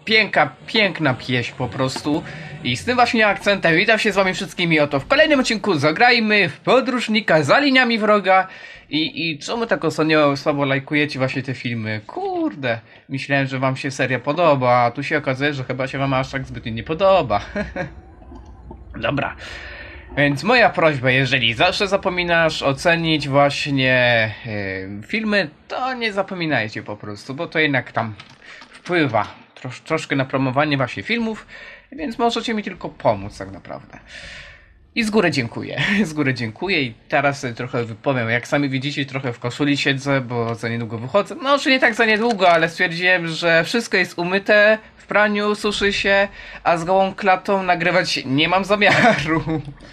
piękna pieśń po prostu. I z tym właśnie akcentem witam się z wami wszystkimi oto w kolejnym odcinku Zagrajmy w Podróżnika za liniami wroga. I czemu tak ostatnio słabo lajkujecie właśnie te filmy? Kurde, myślałem, że wam się seria podoba, a tu się okazuje, że chyba się wam aż tak zbytnio nie podoba. Dobra. Więc moja prośba, jeżeli zawsze zapominasz ocenić właśnie filmy, to nie zapominajcie po prostu, bo to jednak tam wpływa troszkę na promowanie właśnie filmów, więc możecie mi tylko pomóc tak naprawdę. I z góry dziękuję, z góry dziękuję i teraz sobie trochę wypowiem, jak sami widzicie trochę w koszuli siedzę, bo za niedługo wychodzę, no czy nie tak za niedługo, ale stwierdziłem, że wszystko jest umyte, w praniu, suszy się, a z gołą klatą nagrywać nie mam zamiaru.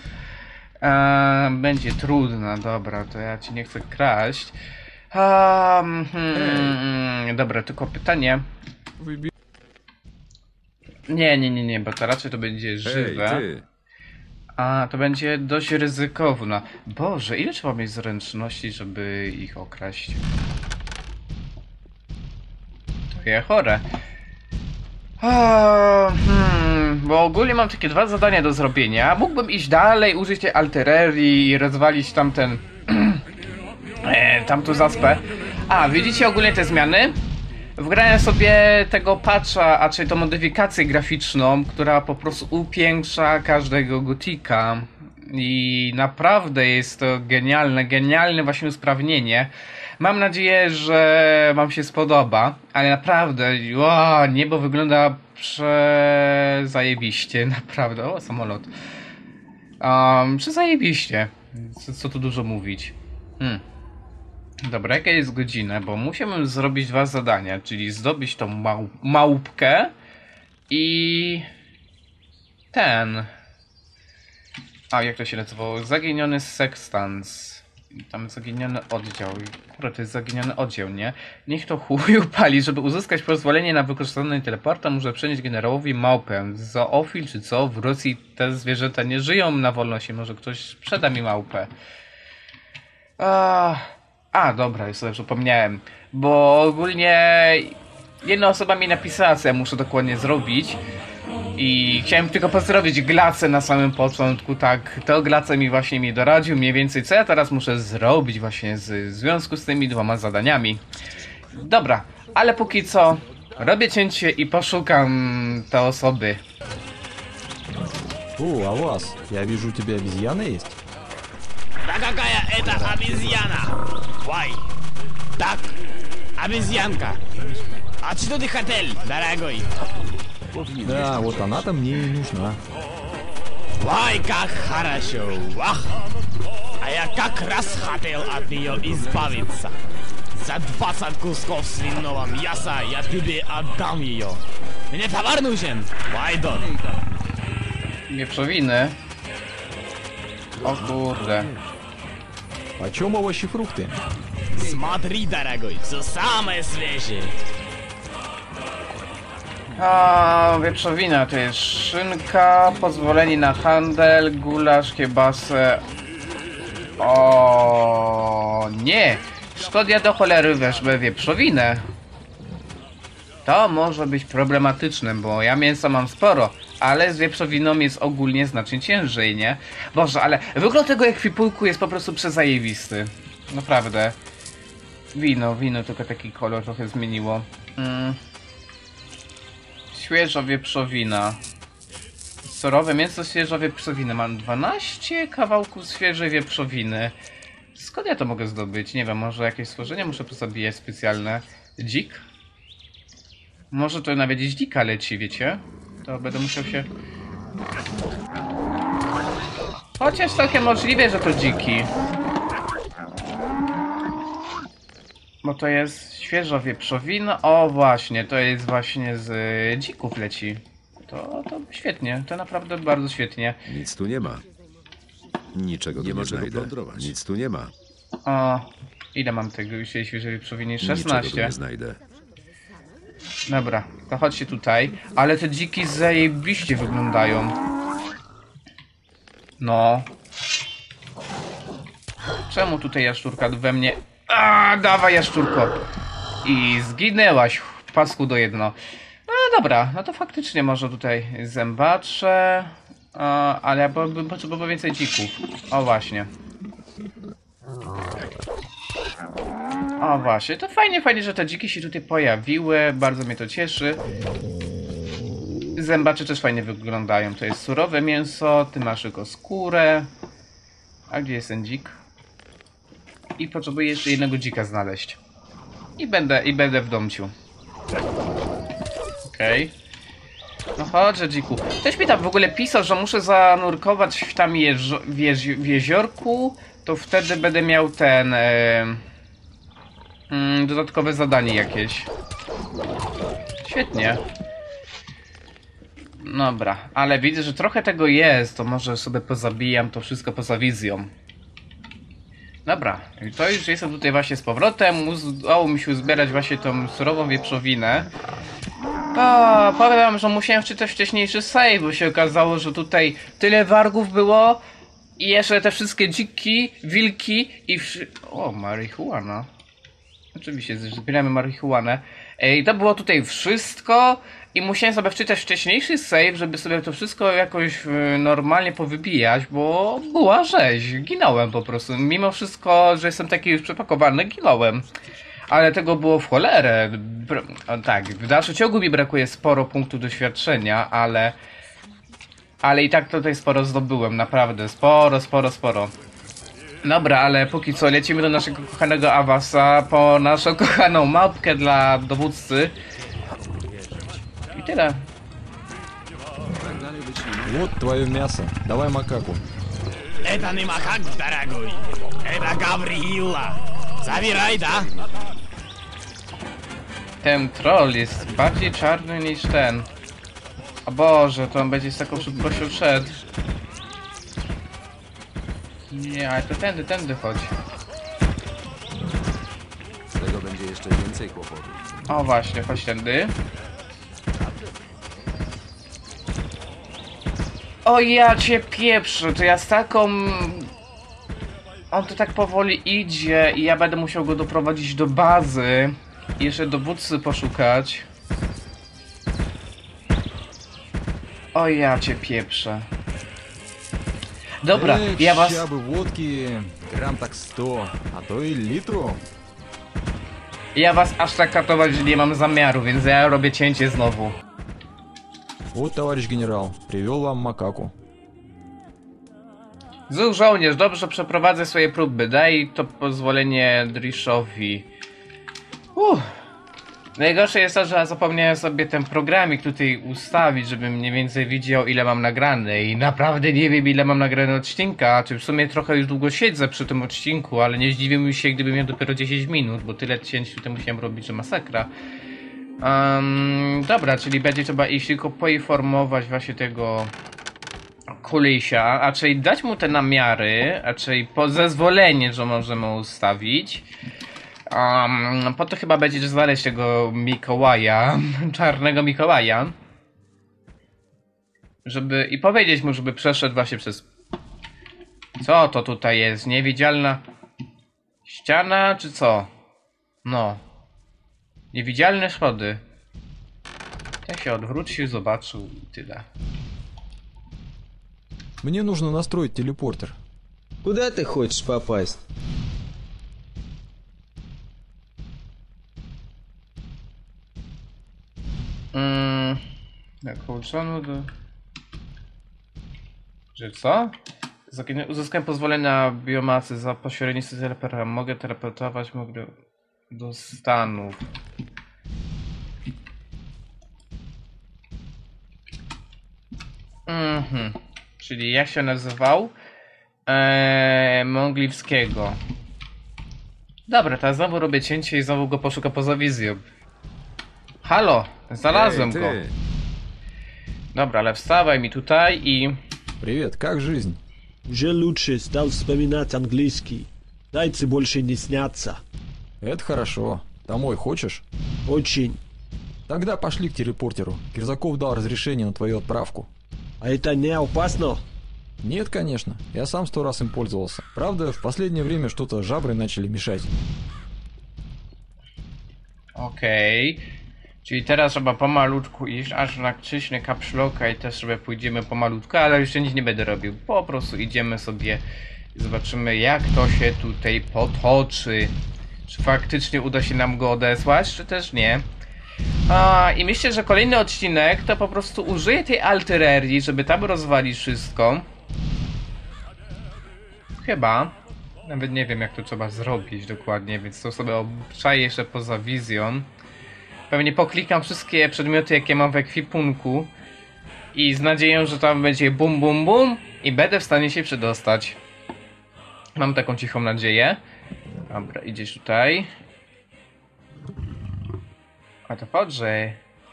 Będzie trudno, dobra, to ja ci nie chcę kraść. Dobra, tylko pytanie. Nie, bo to raczej to będzie żywe. Ty. A, to będzie dość ryzykowne. Boże, ile trzeba mieć zręczności, żeby ich okraść? To ja chore. Bo ogólnie mam takie dwa zadania do zrobienia. Mógłbym iść dalej, użyć tej artylerii i rozwalić tamten... tamtą zaspę. A, widzicie ogólnie te zmiany? Wgrałem sobie tego patcha, a czyli tą modyfikację graficzną, która po prostu upiększa każdego gotika. I naprawdę jest to genialne właśnie usprawnienie. Mam nadzieję, że wam się spodoba, ale naprawdę, niebo wygląda przezajebiście, naprawdę. O, samolot. Przezajebiście. Co tu dużo mówić. Dobra, jaka jest godzina? Bo musiałbym zrobić dwa zadania, czyli zdobyć tą małpkę i ten. A jak to się nazywało? Zaginiony sekstans. Tam zaginiony oddział. Kurde, to jest zaginiony oddział, nie? Niech to chuj upali. Żeby uzyskać pozwolenie na wykorzystanie teleporta, muszę przenieść generałowi małpę. Zoofil czy co? W Rosji te zwierzęta nie żyją na wolności. Może ktoś sprzeda mi małpę. Dobra, już sobie przypomniałem. Bo ogólnie jedna osoba mi napisała, co ja muszę dokładnie zrobić. I chciałem tylko pozdrowić Glacę na samym początku, tak. To Glace mi doradził mniej więcej, co ja teraz muszę zrobić właśnie w związku z tymi dwoma zadaniami. Dobra, ale póki co robię cięcie i poszukam te osoby. О, а вас? Я вижу, у тебя обезьяна есть? Да какая это обезьяна? Вай! Так, обезьянка. А что ты хотел, дорогой? Да, вот она-то мне и нужна. Вай, как хорошо! Вах! А я как раз хотел от нее избавиться. За 20 кусков свиного мяса я тебе отдам ее. Мне товар нужен, Вайдон. Wieprzowiny. O kurde. Почем овощи и фрукты? Смотри, дорогой, все самое свежее. Wieprzowina to jest szynka, pozwolenie na handel, gulasz, kiebasę. O nie! Skąd ja do cholery wezmę wieprzowinę? To może być problematyczne, bo ja mięsa mam sporo, ale z wieprzowiną jest ogólnie znacznie ciężej, nie? Boże, ale wygląd tego ekwipunku jest po prostu przezajewisty. Naprawdę. Wino, tylko taki kolor trochę zmieniło. Świeża wieprzowina. Surowe mięso, świeża wieprzowina. Mam 12 kawałków świeżej wieprzowiny. Skąd ja to mogę zdobyć? Nie wiem, może jakieś stworzenie muszę pozabijać specjalne. Dzik? Może to nawet gdzieś dzika leci, wiecie? To będę musiał się... Chociaż całkiem możliwe, że to dziki. Bo to jest świeża wieprzowina. O właśnie, to jest właśnie z dzików leci. To świetnie, to naprawdę bardzo świetnie. Nic tu nie ma. Niczego tu nie znajdę. Nic tu nie ma. O, ile mam tego świeżej wieprzowiny? Niczego tu 16. nie znajdę. Dobra, to chodźcie tutaj. Ale te dziki zajebiście wyglądają. No. Czemu tutaj jaszczurka we mnie... Dawaj jaszczurko. I zginęłaś, pasku do jedno. No dobra, no to faktycznie może tutaj zębacze, ale ja bym potrzebował więcej dzików. O właśnie. O właśnie, to fajnie, że te dziki się tutaj pojawiły, bardzo mnie to cieszy. Zębacze też fajnie wyglądają, to jest surowe mięso, ty masz tylko skórę. A gdzie jest ten dzik? I potrzebuję jeszcze jednego dzika znaleźć. I będę w domciu. Okej. No chodźże, dziku. Ktoś mi tam w ogóle pisał, że muszę zanurkować tam w jeziorku, to wtedy będę miał ten... dodatkowe zadanie jakieś. Świetnie. Dobra, ale widzę, że trochę tego jest, to może sobie pozabijam to wszystko poza wizją. Dobra, i to już jestem tutaj właśnie z powrotem, udało mi się uzbierać właśnie tą surową wieprzowinę. To powiem wam, że musiałem wczytać wcześniejszy save, bo się okazało, że tutaj tyle wargów było i jeszcze te wszystkie dziki, wilki i o, marihuana. Oczywiście, zbieramy marihuanę. I to było tutaj wszystko i musiałem sobie wczytać wcześniejszy save, żeby sobie to wszystko jakoś normalnie powybijać, bo była rzeź. Ginąłem po prostu. Mimo wszystko, że jestem taki już przepakowany, ginąłem. Ale tego było w cholerę. Tak, w dalszym ciągu mi brakuje sporo punktów doświadczenia, ale i tak tutaj sporo zdobyłem, naprawdę. Sporo. Dobra, ale póki co lecimy do naszego kochanego Avasa po naszą kochaną małpkę dla dowódcy. I tyle. Вот твое мясо. Давай макаку. Это не макак, дорогой. Это Гавриила. Забирай, да? Ten troll jest bardziej czarny niż ten. O Boże, to on będzie z taką szybkością szedł. Nie, ale to tędy chodź. Z tego będzie jeszcze więcej kłopotów. O właśnie, chodź tędy. O ja cię pieprzę, to ja z taką... On to tak powoli idzie i ja będę musiał go doprowadzić do bazy. I jeszcze dowódcy poszukać. O ja cię pieprzę. Dobra, ja was... Ща бы водки, грамм так 100, а то и литру. Ja was aż tak katować nie mam zamiaru, więc ja robię cięcie znowu. Вот, товарищ генерал, привел вам макаку. Zuch żołnierz, dobrze przeprowadzę swoje próby. Daj to pozwolenie Drishowi. Najgorsze jest to, że ja zapomniałem sobie ten programik tutaj ustawić, żebym mniej więcej widział, ile mam nagrane. I naprawdę nie wiem, ile mam nagrane odcinka. Czy w sumie trochę już długo siedzę przy tym odcinku, ale nie zdziwiłbym się, gdybym miał dopiero 10 minut, bo tyle cięć tutaj musiałem robić, że masakra. Dobra, czyli będzie trzeba iść tylko poinformować właśnie tego Kulisia, a czyli dać mu te namiary, a czyli zezwolenie, że możemy ustawić. Po to chyba będzie znaleźć tego Mikołaja, czarnego Mikołaja, żeby i powiedzieć mu, żeby przeszedł właśnie przez... Co to tutaj jest? Niewidzialna ściana, czy co? No. Niewidzialne schody. Ja się odwrócił, zobaczył i tyle. Мне нужно настроить телепортер. Куда ты хочешь попасть? Jak uczono do... Że co? Uzyskałem pozwolenie na biomasy za pośrednictwem telepera. Mogę teleportować do Stanów. Czyli jak się nazywał? Mongliwskiego. Dobra, teraz znowu robię cięcie i znowu go poszukam poza wizją. Halo, znalazłem go. Dobra, ale wstawaj mi tutaj i... Привет, как жизнь? Уже лучше стал вспоминать английский. Зайцы больше не снятся. Это хорошо. Домой хочешь? Очень. Тогда пошли к телепортеру. Кирзаков дал разрешение на твою отправку. А это не опасно? Нет, конечно. Я сам 100 раз им пользовался. Правда, в последнее время что-то жабры начали мешать. Okej. Czyli teraz trzeba pomalutku iść, aż naciśnę caps locka i też sobie pójdziemy pomalutku, ale jeszcze nic nie będę robił. Po prostu idziemy sobie i zobaczymy, jak to się tutaj potoczy. Czy faktycznie uda się nam go odesłać, czy też nie. I myślę, że kolejny odcinek to po prostu użyję tej artylerii, żeby tam rozwalić wszystko. Chyba. Nawet nie wiem, jak to trzeba zrobić dokładnie, więc to sobie obczaję jeszcze poza wizją. Pewnie poklikam wszystkie przedmioty, jakie mam w ekwipunku. I z nadzieją, że tam będzie bum bum bum i będę w stanie się przedostać. Mam taką cichą nadzieję. Dobra, idziesz tutaj. A to podrzej.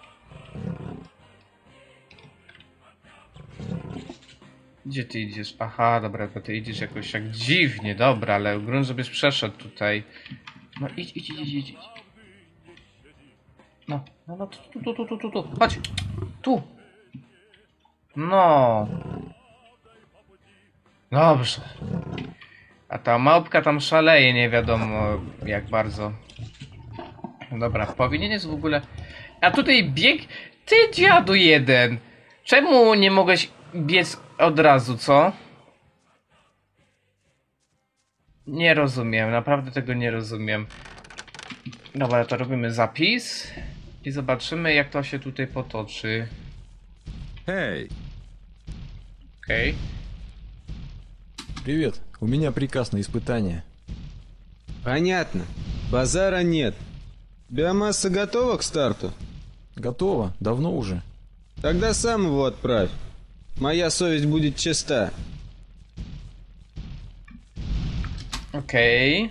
Gdzie ty idziesz? Aha, dobra, to ty idziesz jakoś tak dziwnie, dobra, ale grunt, żebyś przeszedł tutaj. No idź. No, tu. Chodź. Tu. No. Dobrze. A ta małpka tam szaleje, nie wiadomo jak bardzo. Dobra, powinien jest w ogóle... A tutaj bieg... Ty dziadu jeden! Czemu nie mogłeś biec od razu, co? Nie rozumiem, naprawdę tego nie rozumiem. Dobra, to robimy zapis. I zobaczymy, jak to się tutaj potoczy. Hej, Okej. Привет, у меня приказ на испытание. Понятно. Базара нет. Биомасса готова к старту? Готово, давно уже. Тогда сам его отправь. Моя совесть будет чиста. Okej.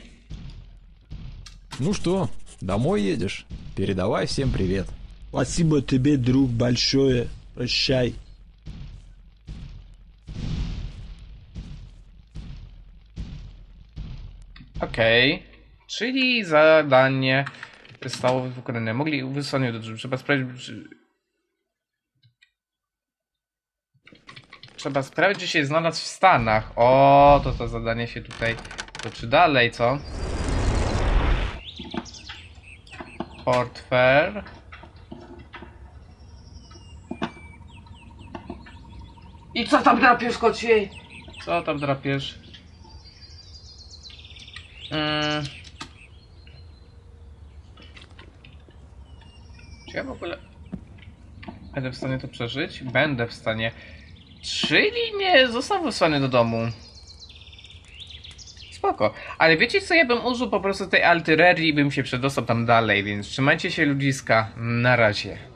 Ну что, домой едешь? Передавай всем привет. Спасибо тебе, друг, большое. Прощай. Okej. Czyli zadanie zostało wykonane. Mogli wysłanie do drzwi. Trzeba sprawdzić, czy się znalazł w Stanach. O, to zadanie się tutaj toczy dalej, co? Portfel. I co tam drapiesz, kocie? Co tam drapiesz? Czy ja w ogóle będę w stanie to przeżyć? Będę w stanie. Czyli nie został wysłany do domu. Spoko. Ale wiecie co, ja bym użył po prostu tej artylerii i bym się przedostał tam dalej, więc trzymajcie się ludziska. Na razie.